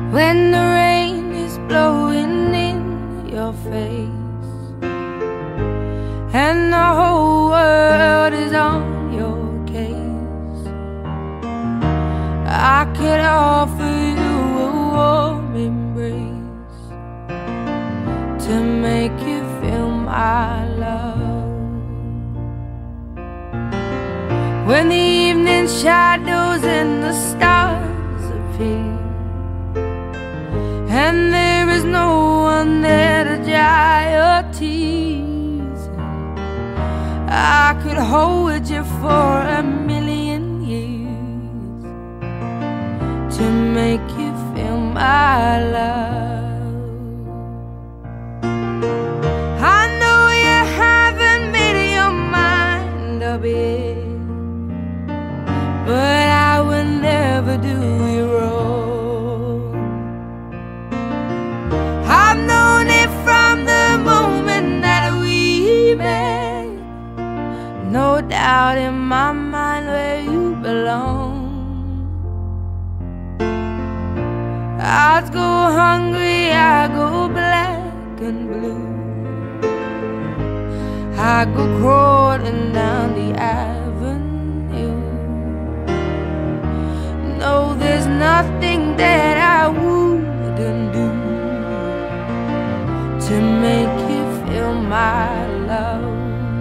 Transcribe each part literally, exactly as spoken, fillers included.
when the rain is blowing in your face and the whole world is on your case. I could offer you a warm embrace to make you feel my love. When the evening shadows and the stars appear and there is no one there to dry your tears, I could hold you for a million years to make you feel my love. I know you haven't made your mind up yet, but I will never do you wrong. I've known it from the moment that we met, no doubt in my mind where you belong. I'd go hungry, I go black and blue, I go crawling down the avenue. No, there's nothing that I wouldn't do to make you feel my love.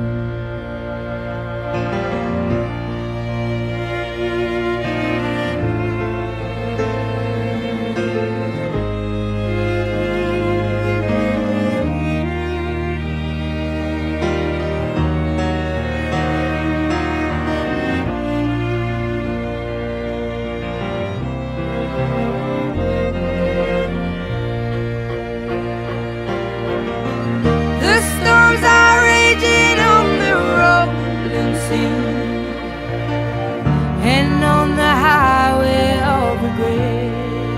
And on the highway of regret,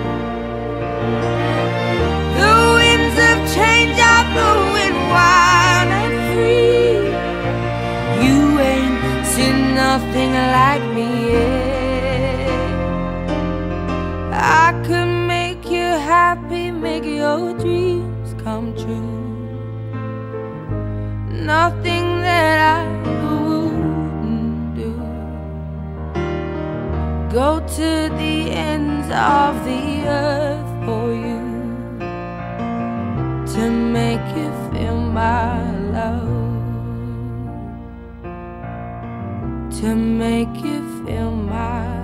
the winds of change are blowing wild and free. You ain't seen nothing like me yet. I could make you happy, make your dreams come true. Nothing that I go to the ends of the earth for you to make you feel my love, to make you feel my